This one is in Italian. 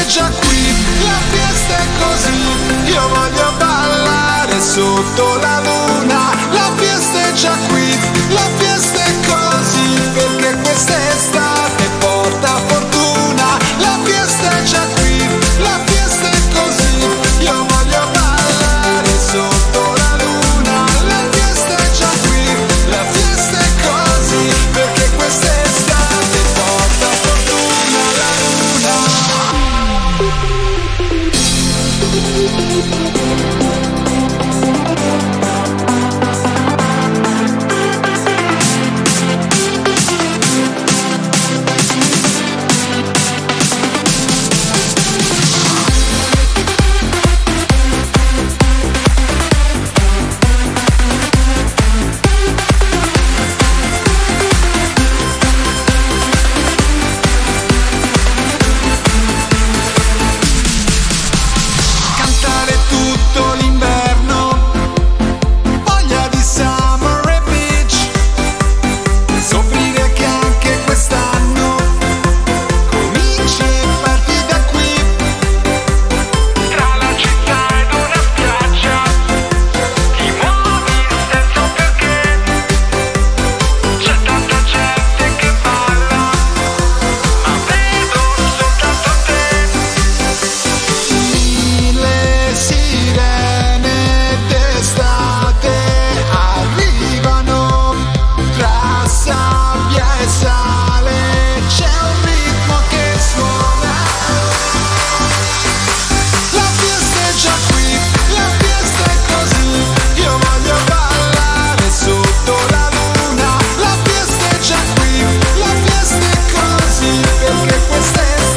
già qui, la fiesta è così, io voglio ballare sotto la luna. La fiesta è già qui, la fiesta è così, perché quest'estate porta fortuna. La fiesta è già qui, la fiesta è così, io voglio ballare sotto la luna. La fiesta è già qui, la fiesta è così, perché quest'estate porta fortuna la luna. Cantare tutto l'inverno, voglia di summer e beach, soffrire che anche quest'anno cominci e parti da qui. Tra la città ed una spiaggia ti muovi senza un perché, c'è tanta gente che balla, ma vedo soltanto te. Le sirene d'estate arrivano tra sabbia e sale, c'è un ritmo che suona. La fiesta è già qui, la fiesta è così, io voglio ballare sotto la luna. La fiesta è già qui, la fiesta è così, perché questa è